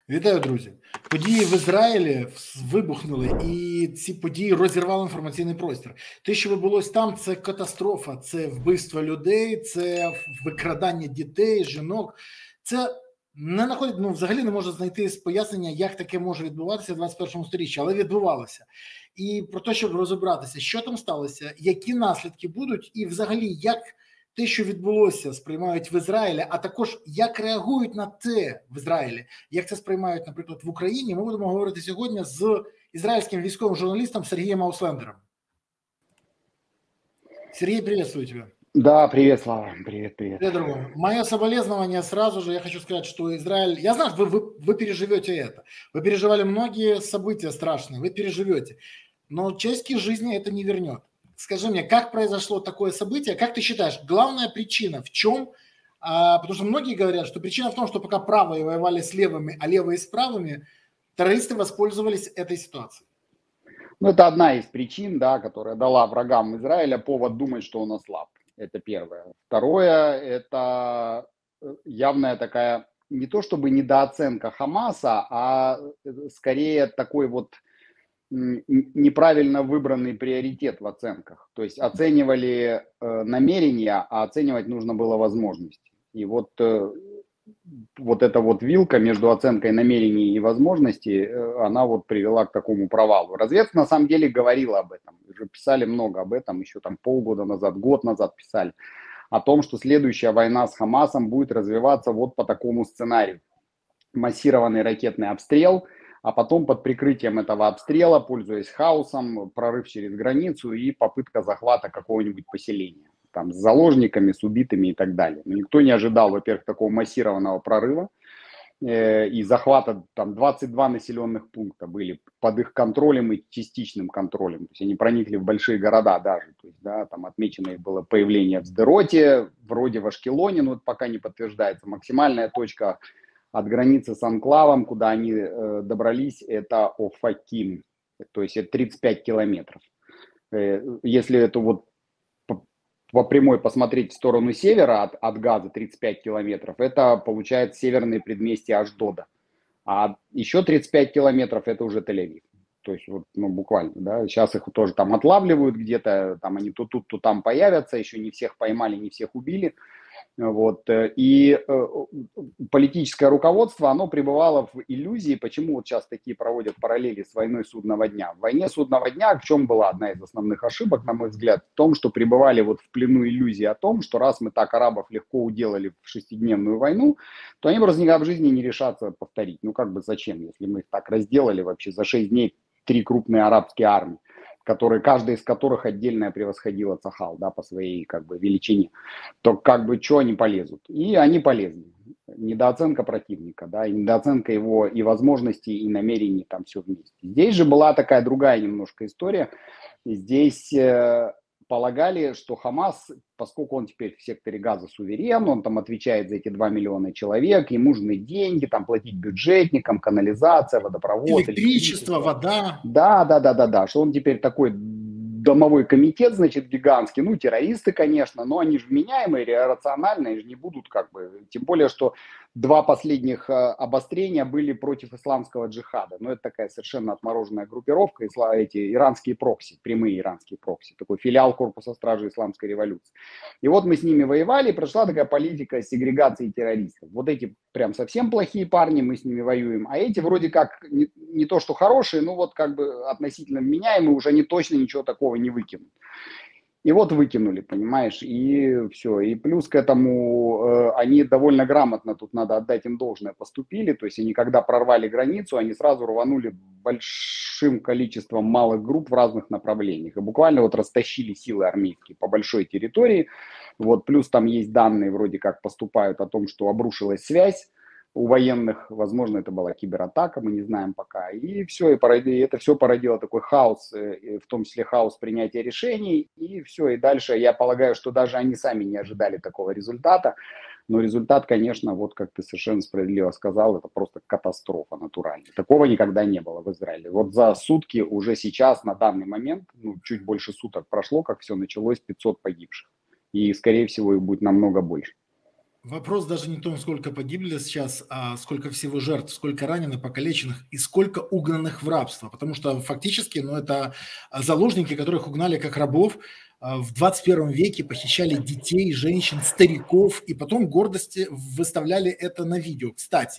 Вітаю, друзі! Події в Ізраїлі вибухнули, і ці події розірвали інформаційний простір. Те, що відбулось там, це катастрофа, це вбивство людей, це викрадання дітей, жінок. Це не знаходить, взагалі не може знайти пояснення, як таке може відбуватися в 21 сторіччі, але відбувалося. І про те, щоб розібратися, що там сталося, які наслідки будуть, і взагалі, як те, що відбулося, сприймають в Ізраїлі, а також як реагують на те в Ізраїлі, як це сприймають, наприклад, в Україні, ми будемо говорити сьогодні з израильским військовым журналистом Сергеем Ауслендером. Сергей, приветствую тебя. Да, привет, Слава. Привет. Привет, дорогой. Мое соболезнование сразу же. Я хочу сказать, что Израиль... Я знаю, вы переживете это. Вы переживали многие события страшные, вы переживете. Но человеческие жизни это не вернет. Скажи мне, как произошло такое событие? Как ты считаешь, главная причина в чем? Потому что многие говорят, что причина в том, что пока правые воевали с левыми, а левые с правыми, террористы воспользовались этой ситуацией. Ну, это одна из причин, да, которая дала врагам Израиля повод думать, что он ослаб. Это первое. Второе, это явная такая, не то чтобы недооценка Хамаса, а скорее такой вот неправильно выбранный приоритет в оценках. То есть оценивали намерения, а оценивать нужно было возможности. И вот эта вот вилка между оценкой намерений и возможностей, она вот привела к такому провалу. Разведка на самом деле говорила об этом. Уже писали много об этом, еще там полгода назад, год назад писали. О том, что следующая война с Хамасом будет развиваться вот по такому сценарию. Массированный ракетный обстрел, а потом под прикрытием этого обстрела, пользуясь хаосом, прорыв через границу и попытка захвата какого-нибудь поселения. Там, с заложниками, с убитыми и так далее. Но никто не ожидал, во-первых, такого массированного прорыва и захвата. Там 22 населенных пункта были под их контролем и частичным контролем. То есть они проникли в большие города даже. То есть, да, там отмечено их было появление в Сдероте, вроде в Ашкелоне, но это пока не подтверждается. Максимальная точка от границы с анклавом, куда они добрались, это Офаким. То есть это 35 километров. Если это вот по прямой посмотреть в сторону севера от Газа 35 километров, это получается северные предместья Ашдода. А еще 35 километров это уже Тель-Авив. То есть вот, буквально, да, сейчас их тоже там отлавливают где-то, там они то тут, то там появятся, еще не всех поймали, не всех убили. Вот. И политическое руководство, оно пребывало в иллюзии, почему вот сейчас такие проводят параллели с войной судного дня. В войне судного дня в чем была одна из основных ошибок, на мой взгляд, в том, что пребывали вот в плену иллюзии о том, что раз мы так арабов легко уделали в шестидневную войну, то они просто никогда в жизни не решатся повторить. Ну как бы зачем, если мы их так разделали вообще за 6 дней 3 крупные арабские армии, каждая из которых отдельно превосходила Цахал, да, по своей как бы величине, то как бы что они полезут? И они полезли. Недооценка противника, да, и недооценка его и возможностей, и намерений, там все вместе. Здесь же была такая другая немножко история. Здесь полагали, что Хамас, поскольку он теперь в секторе Газа суверен, он там отвечает за эти 2 миллиона человек, ему нужны деньги, там платить бюджетникам, канализация, водопровод, электричество, вода. Да, что он теперь такой домовой комитет, значит, гигантский, ну, террористы, конечно, но они же вменяемые, рациональные, они же не будут как бы, тем более, что 2 последних обострения были против исламского джихада, но это такая совершенно отмороженная группировка, эти иранские прокси, прямые иранские прокси, такой филиал корпуса стражи исламской революции. И вот мы с ними воевали, и прошла такая политика сегрегации террористов. Вот эти прям совсем плохие парни, мы с ними воюем, а эти вроде как не то, что хорошие, но вот как бы относительно вменяемые, уже они точно ничего такого не выкинут. И вот выкинули, понимаешь, и все. И плюс к этому они довольно грамотно, тут надо отдать им должное, поступили. То есть они когда прорвали границу, они сразу рванули большим количеством малых групп в разных направлениях. И буквально вот растащили силы армейские по большой территории. Вот, плюс там есть данные вроде как поступают о том, что обрушилась связь у военных, возможно, это была кибератака, мы не знаем пока. И все, и это все породило такой хаос, в том числе хаос принятия решений. И все, и дальше я полагаю, что даже они сами не ожидали такого результата. Но результат, конечно, вот как ты совершенно справедливо сказал, это просто катастрофа натуральная. Такого никогда не было в Израиле. Вот за сутки уже сейчас, на данный момент, чуть больше суток прошло, как все началось, 500 погибших. И, скорее всего, их будет намного больше. Вопрос даже не в том, сколько погибли сейчас, а сколько всего жертв, сколько раненых, покалеченных и сколько угнанных в рабство. Потому что фактически, ну, это заложники, которых угнали как рабов, в 21 веке похищали детей, женщин, стариков, и потом гордости выставляли это на видео. Кстати,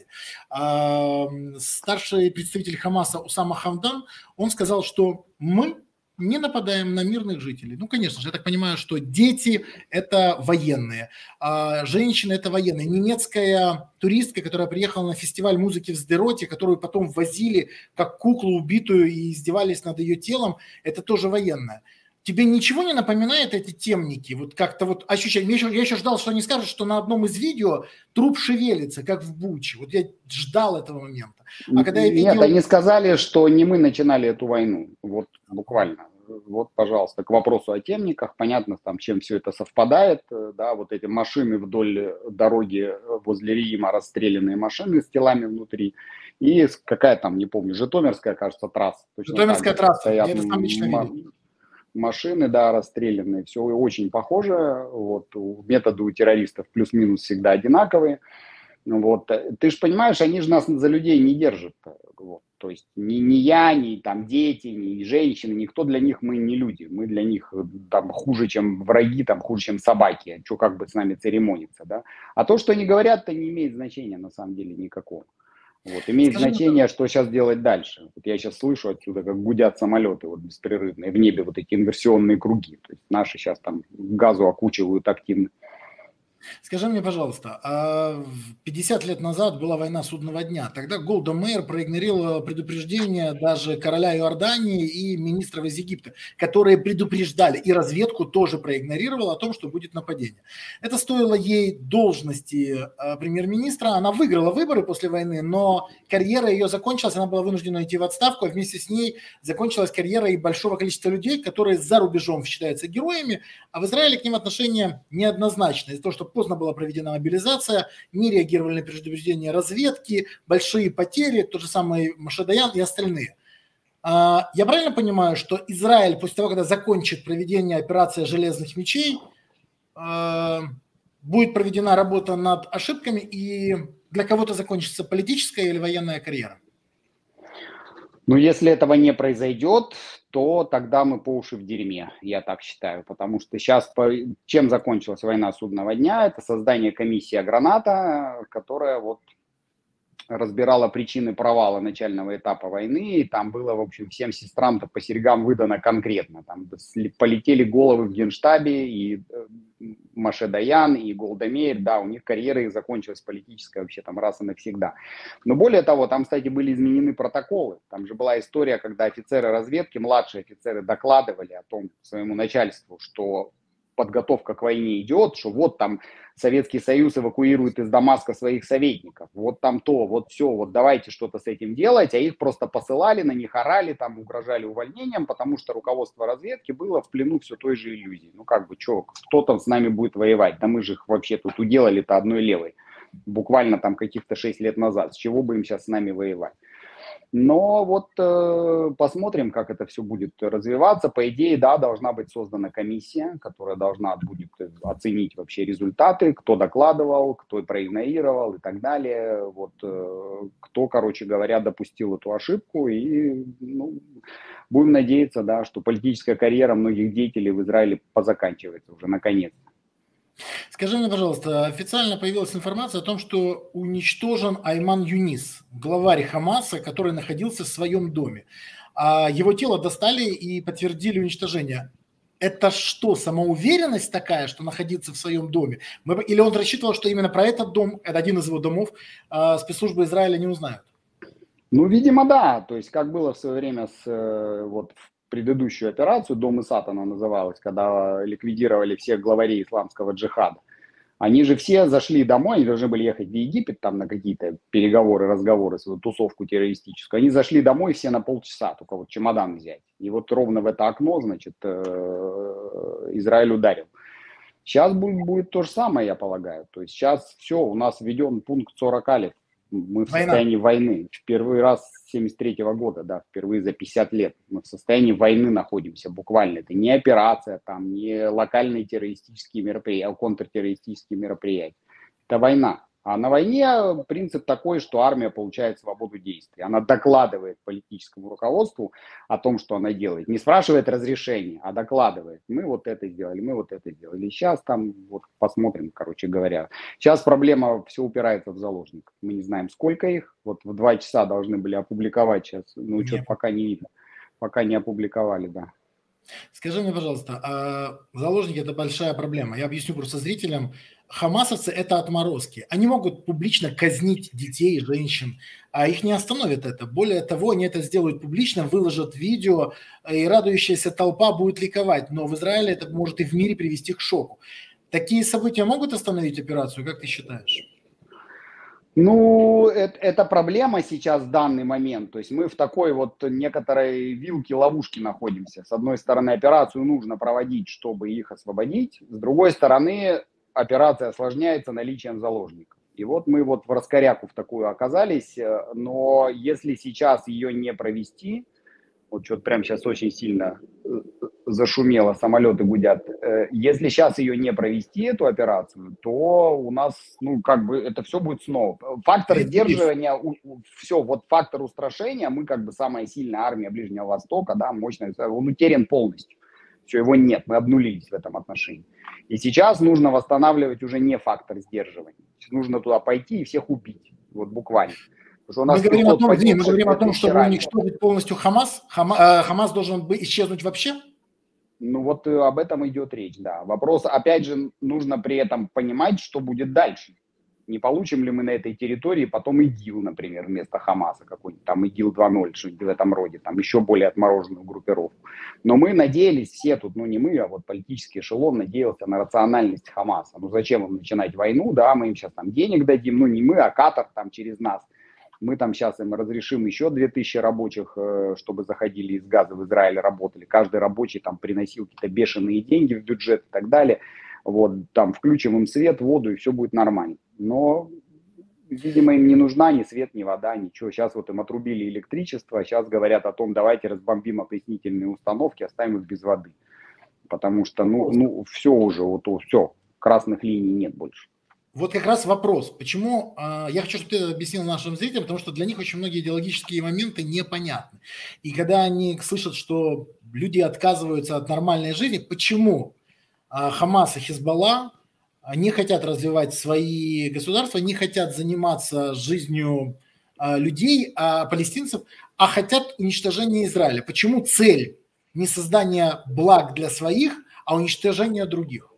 старший представитель Хамаса Усама Хамдан, он сказал, что мы не нападаем на мирных жителей. Ну, конечно же, я так понимаю, что дети – это военные, а женщины – это военные. Немецкая туристка, которая приехала на фестиваль музыки в Сдероте, которую потом возили как куклу убитую и издевались над ее телом, это тоже военная. Тебе ничего не напоминает эти темники? Вот как-то вот ощущение. Я еще ждал, что они скажут, что на одном из видео труп шевелится, как в Буче. Вот я ждал этого момента. А когда я видел... Нет, они сказали, что не мы начинали эту войну. Вот буквально. Вот, пожалуйста, к вопросу о темниках. Понятно, там, чем все это совпадает. Да, вот эти машины вдоль дороги возле Рима, расстрелянные машины с телами внутри. И какая там, не помню, Житомирская, кажется, трасса. Житомирская трасса. Стоят Я это сам лично видел. Машины, да, расстрелянные, все очень похоже. Вот, методы у террористов плюс-минус всегда одинаковые. Вот. Ты же понимаешь, они же нас за людей не держат. Вот. То есть ни я, ни там дети, ни женщины, никто для них, мы не люди. Мы для них там хуже, чем враги, там хуже, чем собаки. Что как бы с нами церемониться, да? А то, что они говорят-то не имеет значения на самом деле никакого. Вот. Имеет значение, что сейчас делать дальше. Вот я сейчас слышу отсюда, как гудят самолеты вот беспрерывно, и в небе вот эти инверсионные круги. То есть наши сейчас там газу окучивают активно. Скажи мне, пожалуйста, 50 лет назад была война судного дня. Тогда Голда Меир проигнорировала предупреждение даже короля Иордании и министров из Египта, которые предупреждали, и разведку тоже проигнорировала о том, что будет нападение. Это стоило ей должности премьер-министра. Она выиграла выборы после войны, но карьера ее закончилась, она была вынуждена идти в отставку, а вместе с ней закончилась карьера и большого количества людей, которые за рубежом считаются героями, а в Израиле к ним отношение неоднозначное. Из-за того, что поздно была проведена мобилизация, не реагировали на предупреждения разведки, большие потери, тот же самый Моше Даян и остальные. Я правильно понимаю, что Израиль после того, когда закончит проведение операции «Железных мечей», будет проведена работа над ошибками, и для кого-то закончится политическая или военная карьера? Ну, если этого не произойдет, то тогда мы по уши в дерьме, я так считаю. Потому что сейчас, чем закончилась война судного дня, это создание комиссии «Граната», которая вот разбирала причины провала начального этапа войны, и там было, в общем, всем сестрам-то по серьгам выдано конкретно. Там полетели головы в Генштабе, и Моше Даян, и Голда Меир, да, у них карьера их закончилась политическая вообще там раз и навсегда. Но более того, там, кстати, были изменены протоколы. Там же была история, когда офицеры разведки, младшие офицеры докладывали о том своему начальству, что подготовка к войне идет, что вот там Советский Союз эвакуирует из Дамаска своих советников, вот там то, вот все, вот давайте что-то с этим делать, а их просто посылали, на них орали, там угрожали увольнением, потому что руководство разведки было в плену все той же иллюзии. Ну как бы, что, кто там с нами будет воевать? Да мы же их вообще тут уделали-то одной левой, буквально там каких-то 6 лет назад, с чего бы им сейчас с нами воевать? Но вот посмотрим, как это все будет развиваться. По идее, да, должна быть создана комиссия, которая должна будет оценить вообще результаты, кто докладывал, кто проигнорировал и так далее. Вот, кто, короче говоря, допустил эту ошибку. И ну, будем надеяться, да, что политическая карьера многих деятелей в Израиле позаканчивается уже наконец-то. Скажи мне, пожалуйста, официально появилась информация о том, что уничтожен Айман Юнис, главарь Хамаса, который находился в своем доме. А его тело достали и подтвердили уничтожение. Это что, самоуверенность такая, что находиться в своем доме? Или он рассчитывал, что именно про этот дом, это один из его домов, спецслужбы Израиля не узнают? Ну, видимо, да. То есть, как было в свое время вот предыдущую операцию, Дом Исат она называлась, когда ликвидировали всех главарей исламского джихада. Они же все зашли домой, они должны были ехать в Египет там на какие-то переговоры, разговоры, свою тусовку террористическую. Они зашли домой все на полчаса, только вот чемодан взять. И вот ровно в это окно, значит, Израиль ударил. Сейчас будет то же самое, я полагаю. То есть сейчас все, у нас введен пункт 40 алиф. Мы в состоянии войны. Впервые раз с 1973 года, да, впервые за 50 лет. Мы в состоянии войны находимся буквально. Это не операция, там, не локальные террористические мероприятия, а контртеррористические мероприятия. Это война. А на войне принцип такой, что армия получает свободу действий. Она докладывает политическому руководству о том, что она делает. Не спрашивает разрешения, а докладывает. Мы вот это сделали, мы вот это сделали. Сейчас там вот посмотрим, короче говоря. Сейчас проблема все упирается в заложников. Мы не знаем, сколько их. Вот в 2 часа должны были опубликовать сейчас. Ну, что-то пока не видно. Пока не опубликовали, да. Скажи мне, пожалуйста, а заложники – это большая проблема. Я объясню просто зрителям. Хамасовцы – это отморозки. Они могут публично казнить детей, женщин, а их не остановит это. Более того, они это сделают публично, выложат видео, и радующаяся толпа будет ликовать. Но в Израиле это может и в мире привести к шоку. Такие события могут остановить операцию, как ты считаешь? Ну, это проблема сейчас в данный момент. То есть мы в такой вот некоторой вилке-ловушке находимся. С одной стороны, операцию нужно проводить, чтобы их освободить. С другой стороны, операция осложняется наличием заложников. И вот мы вот в раскоряку в такую оказались. Но если сейчас ее не провести, вот что-то прямо сейчас очень сильно зашумело, самолеты гудят. Если сейчас ее не провести, эту операцию, то у нас, ну, как бы это все будет снова. Фактор сдерживания, все, вот фактор устрашения, мы как бы самая сильная армия Ближнего Востока, да, мощная, он утерян полностью. Все, его нет, мы обнулились в этом отношении. И сейчас нужно восстанавливать уже не фактор сдерживания. Нужно туда пойти и всех убить, вот буквально. Мы говорим о том, чтобы уничтожить полностью Хамас. Хамас должен исчезнуть вообще? Ну вот об этом идет речь, да. Вопрос, опять же, нужно при этом понимать, что будет дальше. Не получим ли мы на этой территории потом ИГИЛ, например, вместо Хамаса, какой-нибудь там ИГИЛ 2.0, что-нибудь в этом роде, там еще более отмороженную группировку. Но мы надеялись все тут, ну не мы, а вот политический эшелон надеялся на рациональность Хамаса. Ну зачем им начинать войну, да, мы им сейчас там денег дадим, ну не мы, а Катар там через нас. Мы там сейчас им разрешим еще 2000 рабочих, чтобы заходили из Газа в Израиль, работали. Каждый рабочий там приносил какие-то бешеные деньги в бюджет и так далее. Вот, там включим им свет, воду, и все будет нормально. Но, видимо, им не нужна ни свет, ни вода, ничего. Сейчас вот им отрубили электричество, сейчас говорят о том, давайте разбомбим опреснительные установки, оставим их без воды. Потому что, ну все уже, вот все, красных линий нет больше. Вот как раз вопрос, почему, я хочу, чтобы ты это объяснил нашим зрителям, потому что для них очень многие идеологические моменты непонятны. И когда они слышат, что люди отказываются от нормальной жизни, почему Хамас и Хизбалла не хотят развивать свои государства, не хотят заниматься жизнью людей, палестинцев, а хотят уничтожения Израиля? Почему цель не создание благ для своих, а уничтожение других?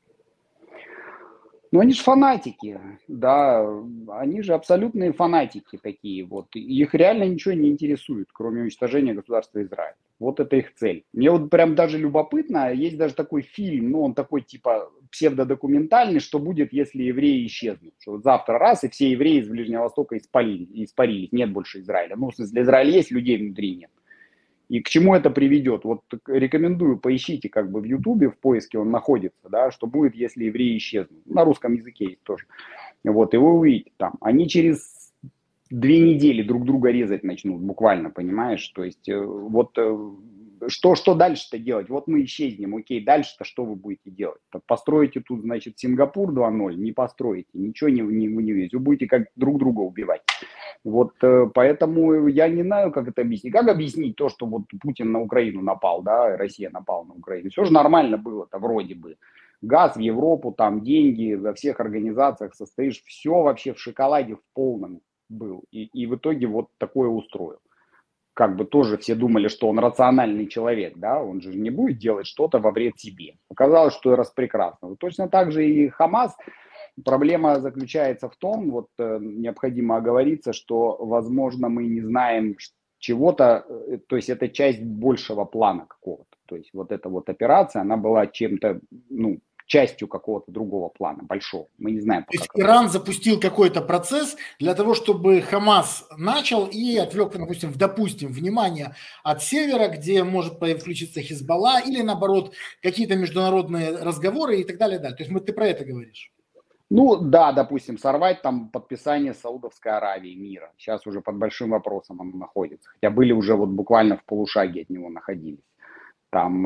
Ну, они же фанатики, да, они же абсолютные фанатики такие, вот, их реально ничего не интересует, кроме уничтожения государства Израиль. Вот это их цель. Мне вот прям даже любопытно, есть даже такой фильм, ну, он такой типа псевдодокументальный, что будет, если евреи исчезнут. Что вот завтра раз, и все евреи из Ближнего Востока испарились, нет больше Израиля. Ну, в смысле, Израиль есть, людей внутри нет. И к чему это приведет? Вот рекомендую, поищите как бы в Ютубе, в поиске он находится, да, что будет, если евреи исчезнут. На русском языке есть тоже. Вот, и вы увидите там. Они через 2 недели друг друга резать начнут, буквально, понимаешь? То есть, вот, что дальше-то делать? Вот мы исчезнем, окей, дальше-то что вы будете делать? Построите тут, значит, Сингапур 2.0, не построите, ничего не увидите. Вы будете как друг друга убивать. Вот поэтому я не знаю, как это объяснить. Как объяснить то, что вот Путин на Украину напал, да, Россия напала на Украину? Все же нормально было-то вроде бы. Газ в Европу, там деньги, во всех организациях состоишь, все вообще в шоколаде в полном был. И в итоге вот такое устроил. Как бы тоже все думали, что он рациональный человек, да, он же не будет делать что-то во вред себе. Оказалось, что распрекрасно. Вот точно так же и Хамас. Проблема заключается в том, вот необходимо оговориться, что, возможно, мы не знаем чего-то, то есть это часть большего плана какого-то. То есть вот эта вот операция, она была чем-то, ну, частью какого-то другого плана, большого. Мы не знаем. То есть Иран запустил какой-то процесс для того, чтобы Хамас начал и отвлек, допустим, внимание от севера, где может включиться Хизбалла, или наоборот, какие-то международные разговоры и так далее. То есть ты про это говоришь? Ну да, допустим, сорвать там подписание Саудовской Аравии мира. Сейчас уже под большим вопросом оно находится. Хотя были уже вот буквально в полушаге от него находились. там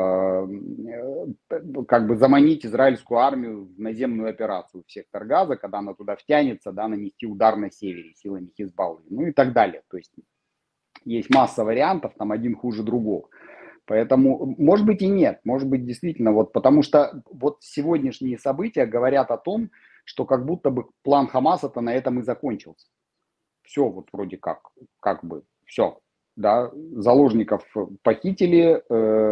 как бы заманить израильскую армию в наземную операцию в сектор Газа, когда она туда втянется, да, нанести удар на севере силами Хизбаллы, ну и так далее. То есть масса вариантов, там один хуже другого. Поэтому, может быть, и нет, может быть, действительно, вот потому что вот сегодняшние события говорят о том, что как будто бы план Хамаса-то на этом и закончился. Все вот вроде как бы, все, да, заложников похитили,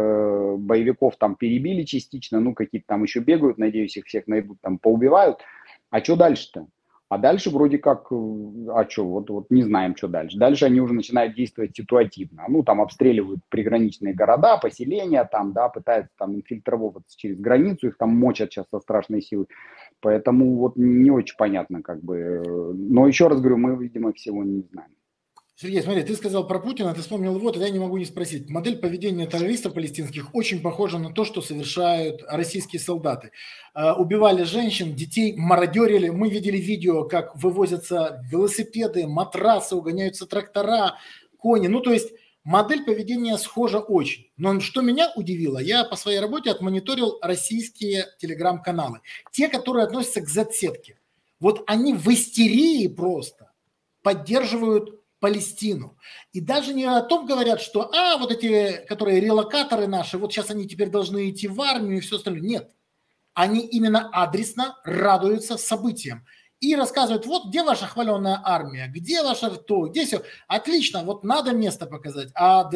боевиков там перебили частично, ну, какие-то там еще бегают, надеюсь, их всех найдут, там поубивают. А что дальше-то? А дальше вроде как, а что, вот не знаем, что дальше. Дальше они уже начинают действовать ситуативно. Ну, там обстреливают приграничные города, поселения, там, да, пытаются там инфильтровываться через границу, их там мочат сейчас со страшной силой. Поэтому вот не очень понятно, как бы. Но еще раз говорю, мы, видимо, всего не знаем. Сергей, смотри, ты сказал про Путина, ты вспомнил его, тогда я не могу не спросить. Модель поведения террористов палестинских очень похожа на то, что совершают российские солдаты. Убивали женщин, детей, мародерили. Мы видели видео, как вывозятся велосипеды, матрасы, угоняются трактора, кони. Ну, то есть модель поведения схожа очень. Но что меня удивило, я по своей работе отмониторил российские телеграм-каналы. Те, которые относятся к Z-сетке. Вот они в истерии просто поддерживают Палестину. И даже не о том говорят, что вот эти, которые релокаторы наши, вот сейчас они теперь должны идти в армию и все остальное. Нет. Они именно адресно радуются событиям. И рассказывают, вот где ваша хваленая армия, где ваша то, где все. Отлично, вот надо место показать.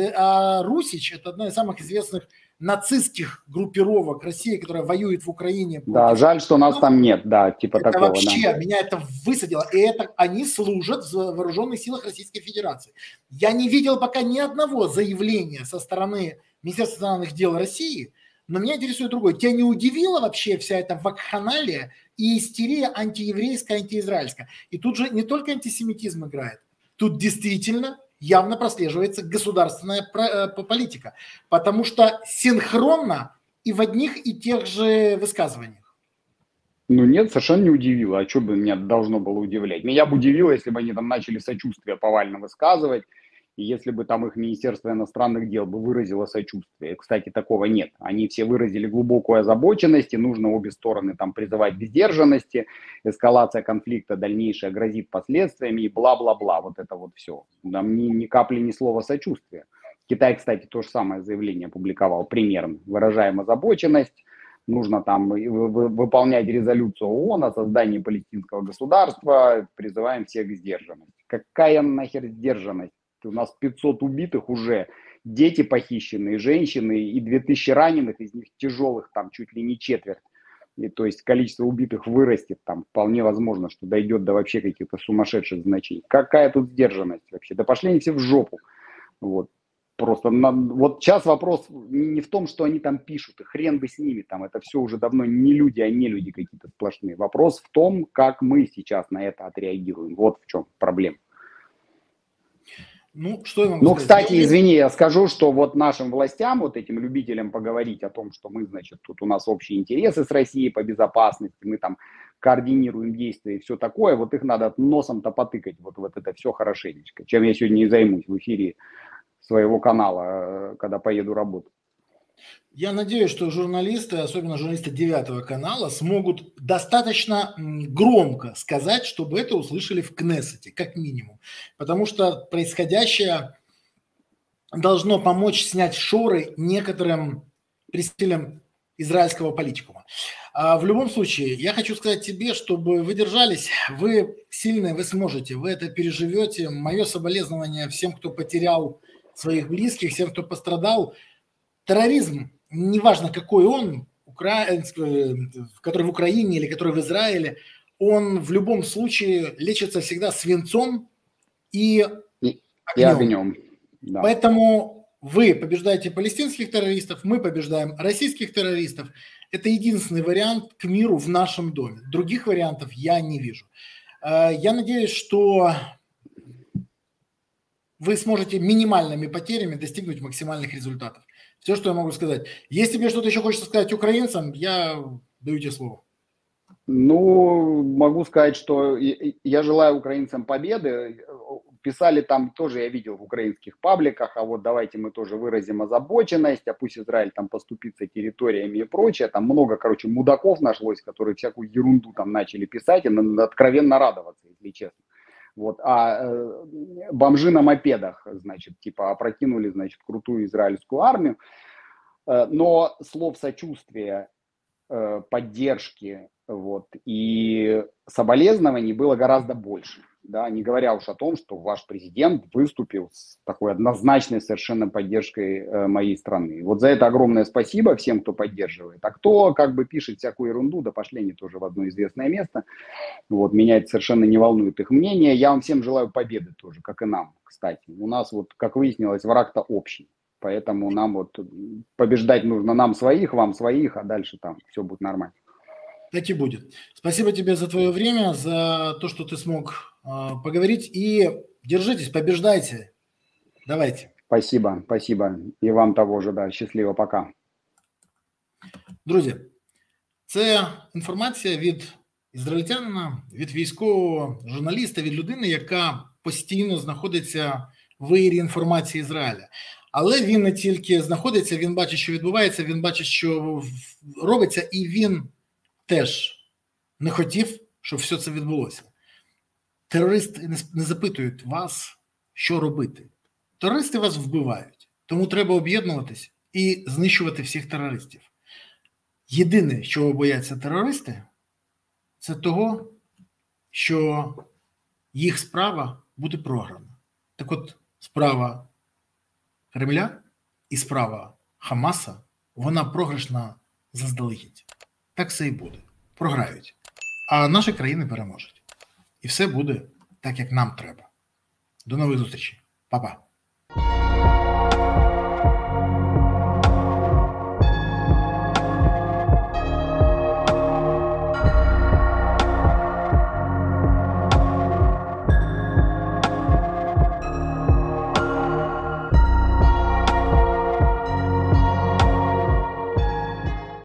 А Русич – это одна из самых известных нацистских группировок России, которая воюет в Украине. Да, жаль, что нас там нет, да, типа это такого. Вообще, да. Меня это высадило. И это они служат в вооруженных силах Российской Федерации. Я не видел пока ни одного заявления со стороны Министерства иностранных дел России, но меня интересует другое. Тебя не удивила вообще вся эта вакханалия и истерия антиеврейская, антиизраильская? И тут же не только антисемитизм играет. Тут действительно явно прослеживается государственная политика. Потому что синхронно и в одних и тех же высказываниях. Ну нет, совершенно не удивило. А что бы меня должно было удивлять? Меня бы удивило, если бы они там начали сочувствие повально высказывать, и если бы там их Министерство иностранных дел бы выразило сочувствие. Кстати, такого нет. Они все выразили глубокую озабоченность, и нужно обе стороны там призывать к сдержанности, эскалация конфликта дальнейшая грозит последствиями и бла-бла-бла. Вот это вот все. Там ни капли, ни слова сочувствия. Китай, кстати, то же самое заявление опубликовал примерно. Выражаем озабоченность. Нужно там выполнять резолюцию ООН о создании палестинского государства, призываем всех к сдержанности. Какая нахер сдержанность? У нас 500 убитых уже, дети похищенные, женщины и 2000 раненых, из них тяжелых там чуть ли не четверть. И, то есть количество убитых вырастет, там вполне возможно, что дойдет до вообще каких-то сумасшедших значений. Какая тут сдержанность вообще? Да пошли они все в жопу. Вот. Просто вот сейчас вопрос не в том, что они там пишут, и хрен бы с ними, там это все уже давно не люди, а не люди какие-то сплошные. Вопрос в том, как мы сейчас на это отреагируем. Вот в чем проблема. Ну, что я могу сказать? Кстати, извини, я скажу, что вот нашим властям, вот этим любителям поговорить о том, что мы, значит, тут у нас общие интересы с Россией по безопасности, мы там координируем действия и все такое, вот их надо носом-то потыкать, вот это все хорошенечко, чем я сегодня и займусь в эфире своего канала, когда поеду работать. Я надеюсь, что журналисты, особенно журналисты 9 канала, смогут достаточно громко сказать, чтобы это услышали в Кнессете, как минимум. Потому что происходящее должно помочь снять шоры некоторым представителям израильского политикума. В любом случае, я хочу сказать тебе, чтобы вы держались, вы сильные, вы сможете, вы это переживете. Мое соболезнование всем, кто потерял своих близких, всем, кто пострадал. Терроризм, неважно какой он, который в Украине или который в Израиле, он в любом случае лечится всегда свинцом и огнем. Да. Поэтому вы побеждаете палестинских террористов, мы побеждаем российских террористов. Это единственный вариант к миру в нашем доме. Других вариантов я не вижу. Я надеюсь, что вы сможете минимальными потерями достигнуть максимальных результатов. Все, что я могу сказать. Если тебе что-то еще хочется сказать украинцам, я даю тебе слово. Ну, могу сказать, что я желаю украинцам победы. писали там тоже, я видел в украинских пабликах, а вот давайте мы тоже выразим озабоченность, а пусть Израиль там поступится территориями и прочее. Там много, короче, мудаков нашлось, которые всякую ерунду там начали писать и откровенно радоваться, если честно. Вот, бомжи на мопедах, значит, типа опрокинули, значит, крутую израильскую армию. Но слов сочувствия, поддержки, вот, и соболезнований было гораздо больше. Да, не говоря уж о том, что ваш президент выступил с такой однозначной совершенно поддержкой моей страны. Вот за это огромное спасибо всем, кто поддерживает. А кто как бы пишет всякую ерунду, да пошли они тоже в одно известное место. Вот, меня это совершенно не волнует их мнение. Я вам всем желаю победы тоже, как и нам, кстати. У нас вот, как выяснилось, враг-то общий. Поэтому нам вот побеждать нужно нам своих, вам своих, а дальше там все будет нормально. Так и будет. Спасибо тебе за твое время, за то, что ты смог поговорить. И держитесь, побеждайте. Давайте. Спасибо, спасибо. І вам того же, да. Щасливо, пока. Друзі, це інформація від ізраїльтянина, від військового журналіста, від людини, яка постійно знаходиться в вирі інформації Ізраїля. Але він не тільки знаходиться, він бачить, що відбувається, він бачить, що робиться, і він теж не хотів, щоб все це відбулося. Терористи не запитують вас, що робити. Терористи вас вбивають. Тому треба об'єднуватись і знищувати всіх терористів. Єдине, чого бояться терористи, це того, що їх справа буде програна. Так от, справа Кремля і справа Хамаса, вона програшна заздалегідь. Так все і буде. Програють. А наші країни переможуть. І все буде так, як нам треба. До нових зустрічей. Па-па.